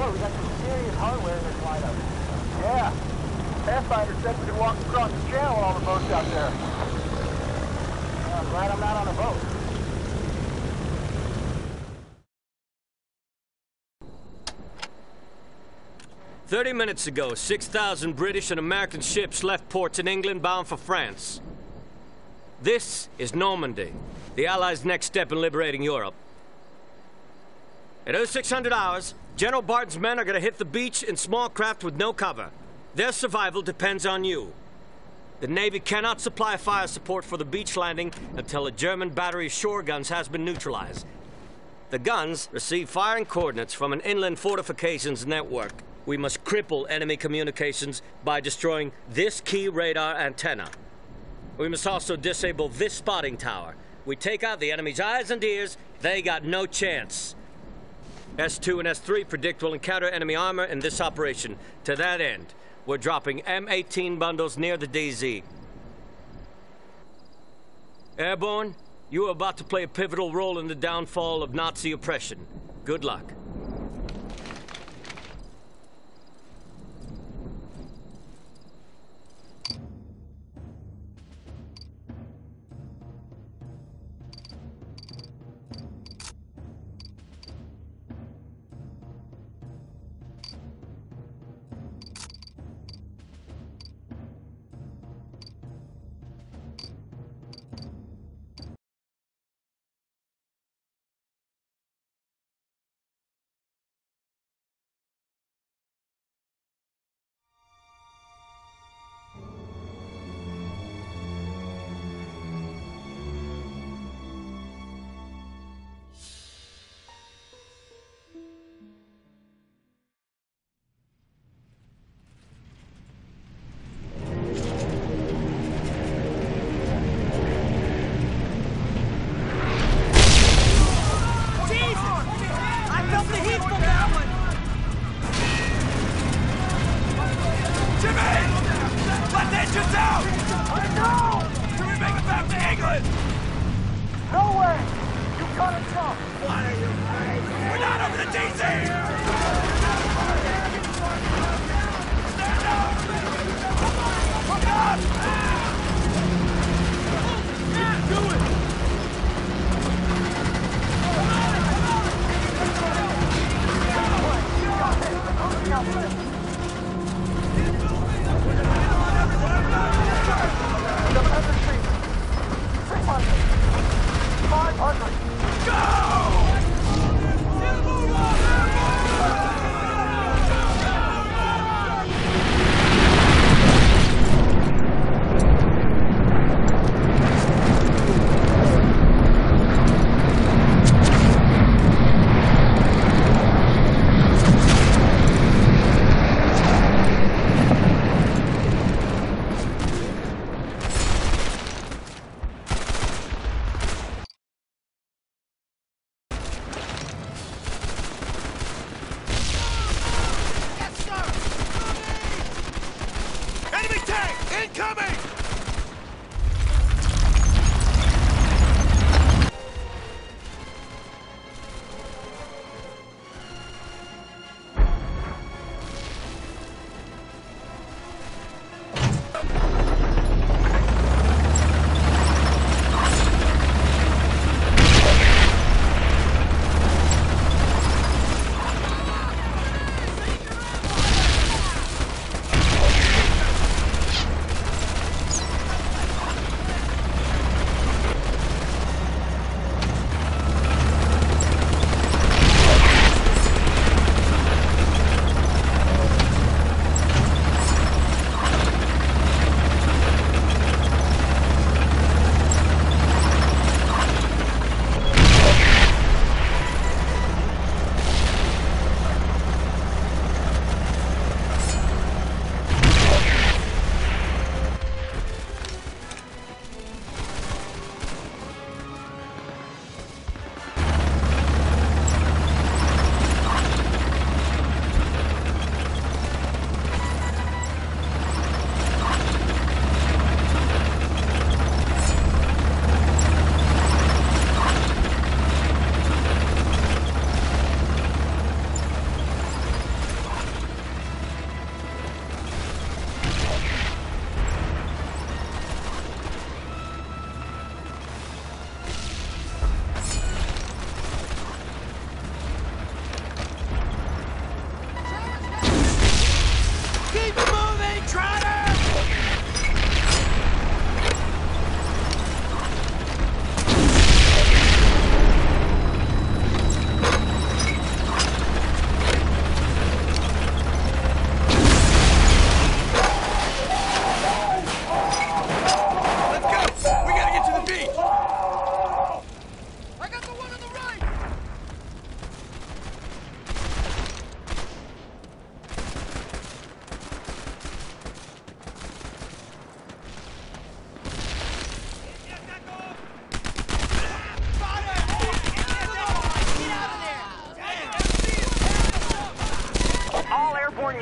Whoa, we got some serious hardware in this lineup. Yeah. Pathfinder said we could walk across the channel with all the boats out there. I'm glad I'm not on a boat. "30 minutes ago, 6,000 British and American ships left ports in England bound for France. This is Normandy, the Allies' next step in liberating Europe. At 0600 hours, General Barton's men are going to hit the beach in small craft with no cover. Their survival depends on you. The Navy cannot supply fire support for the beach landing until a German battery of shore guns has been neutralized. The guns receive firing coordinates from an inland fortifications network. We must cripple enemy communications by destroying this key radar antenna. We must also disable this spotting tower. We take out the enemy's eyes and ears, they got no chance. S2 and S3 predict we'll encounter enemy armor in this operation. To that end, we're dropping M18 bundles near the DZ. Airborne, you are about to play a pivotal role in the downfall of Nazi oppression. Good luck. Go!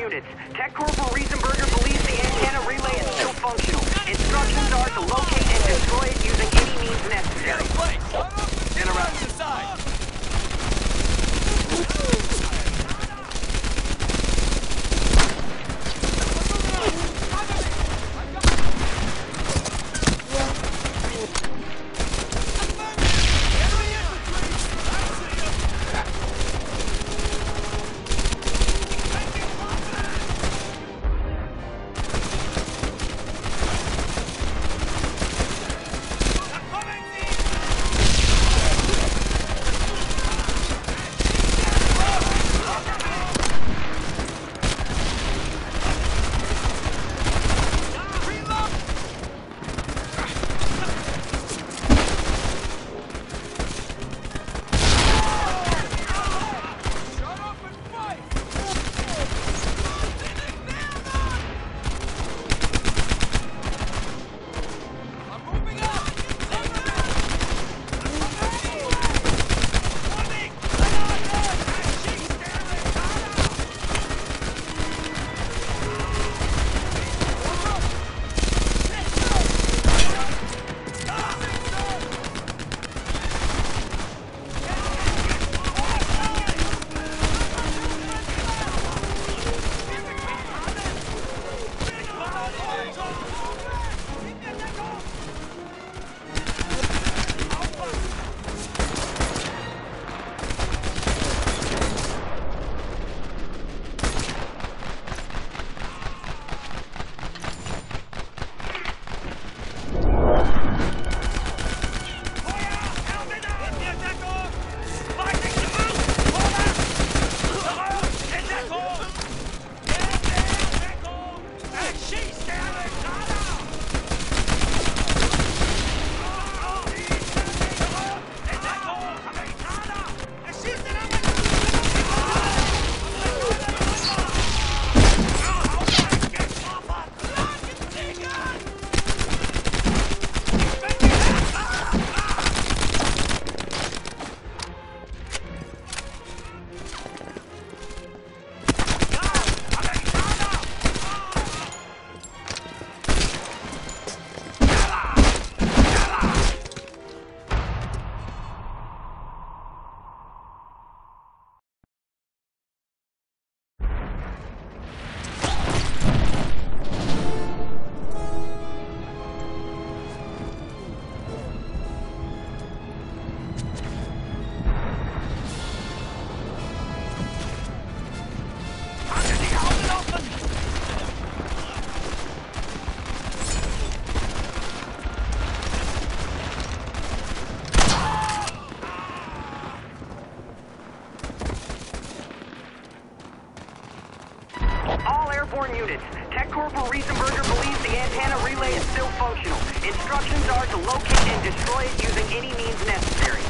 units. Tech Corporal Riesenberger believes the antenna relay is still functional. Instructions are to locate and destroy it using any means necessary. Get around to the side! Airborne units. Tech Corporal Riesenberger believes the antenna relay is still functional. Instructions are to locate and destroy it using any means necessary.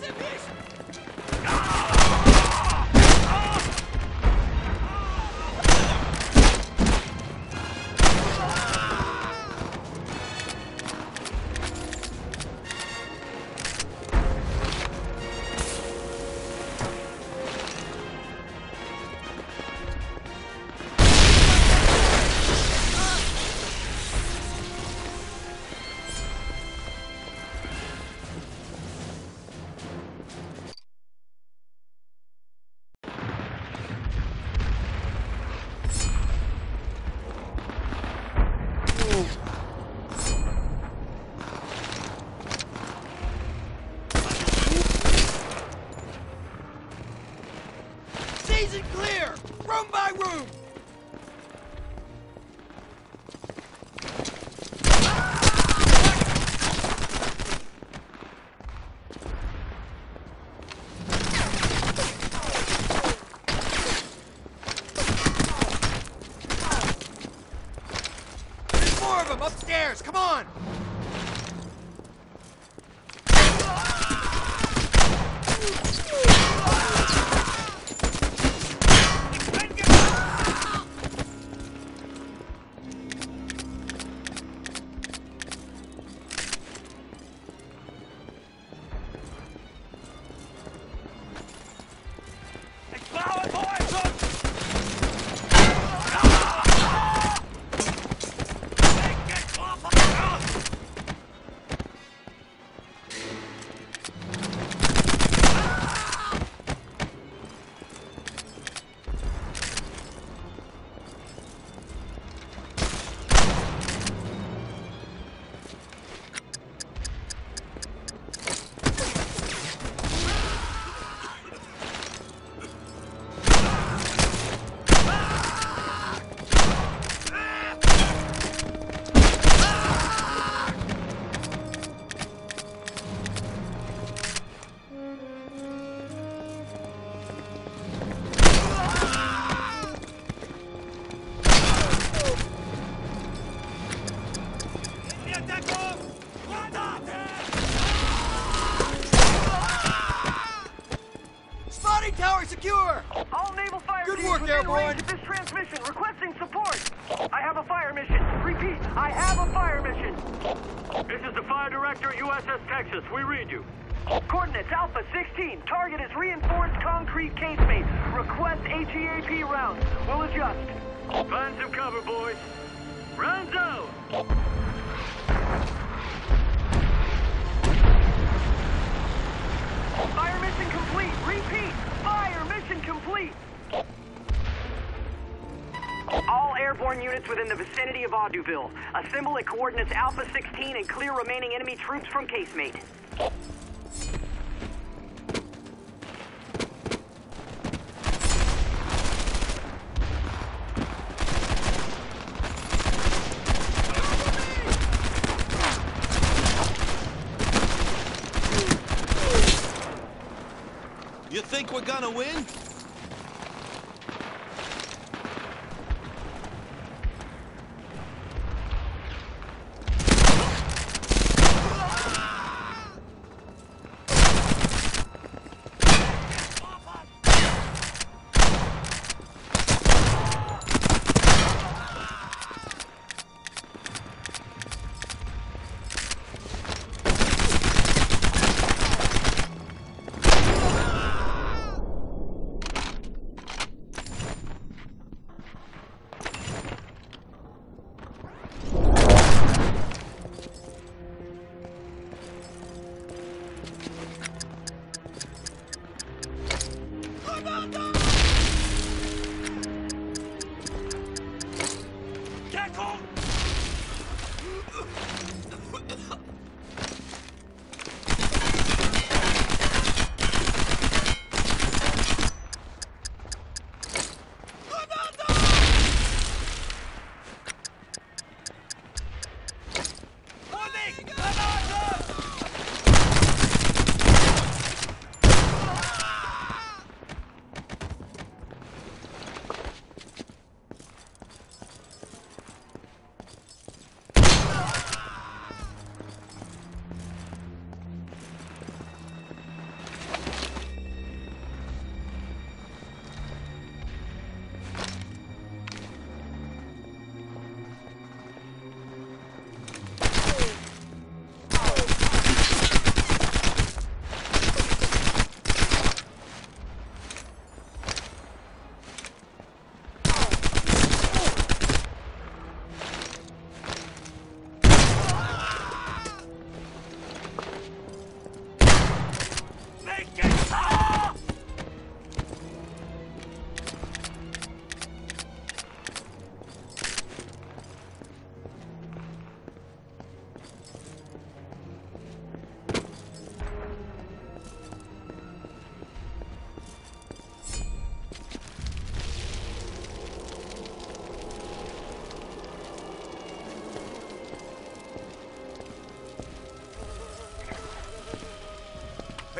Season clear! Room by room! There's more of them upstairs! Come on! Spotting tower secure! All naval fire Good teams work, within Airborne. range of this transmission requesting support. I have a fire mission. Repeat, I have a fire mission. This is the Fire Director at USS Texas. We read you. Coordinates Alpha 16. Target is reinforced concrete casemate. Request HEAP rounds. We'll adjust. Find some cover, boys. Rounds out! Fire mission complete. Repeat, fire mission complete. All airborne units within the vicinity of Auduville. Assemble at coordinates Alpha 16 and clear remaining enemy troops from casemate. You think we're gonna win?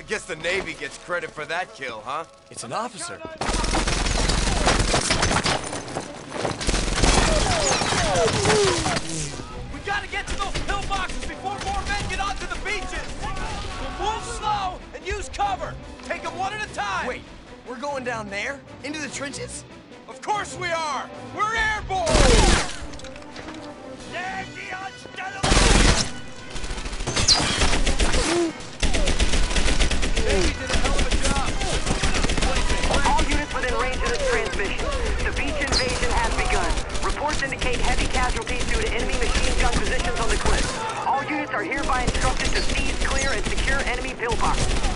I guess the Navy gets credit for that kill, huh? It's an officer. We gotta get to those pillboxes before more men get onto the beaches! We'll move slow and use cover! Take them one at a time! Wait, we're going down there? Into the trenches? Of course we are! We're airborne! Navy did a hell of a job! All units within range of this transmission. The beach invasion has begun. Reports indicate heavy casualties due to enemy machine gun positions on the cliff. All units are hereby instructed to seize, clear, and secure enemy pillboxes.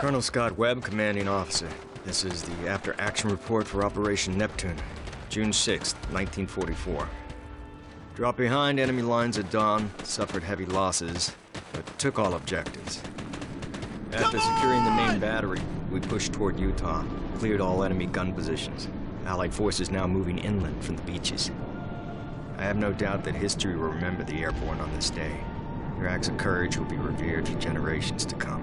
Colonel Scott Webb, commanding officer. This is the after-action report for Operation Neptune, June 6th, 1944. Dropped behind enemy lines at dawn, suffered heavy losses, but took all objectives. After securing the main battery, we pushed toward Utah, cleared all enemy gun positions. Allied forces now moving inland from the beaches. I have no doubt that history will remember the airborne on this day. Your acts of courage will be revered for generations to come.